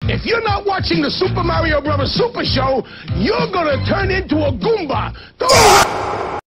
If you're not watching the Super Mario Bros. Super Show, you're gonna turn into a Goomba.